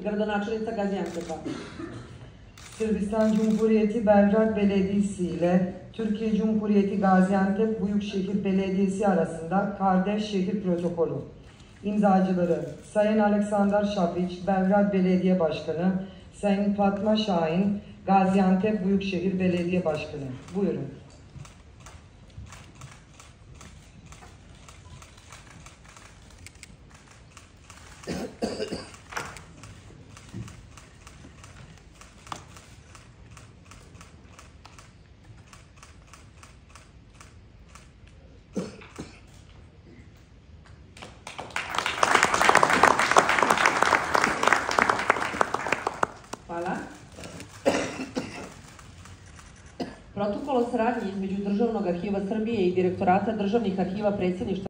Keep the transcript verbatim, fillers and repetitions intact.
gradonačelnica Gaziantep'a. Sırbistan Cumhuriyeti Belgrad Belediyesi ile Türkiye Cumhuriyeti Gaziantep Büyükşehir Belediyesi arasında kardeş şehir protokolü. İmzacıları Sayın Aleksandar Şapiç, Belgrad Belediye Başkanı, Sayın Fatma Şahin, Gaziantep Büyükşehir Belediye Başkanı. Buyurun. Hvala. Protokol o saradnji između Državnog arhiva Srbije i Direktorata državnih arhiva Predsjedništva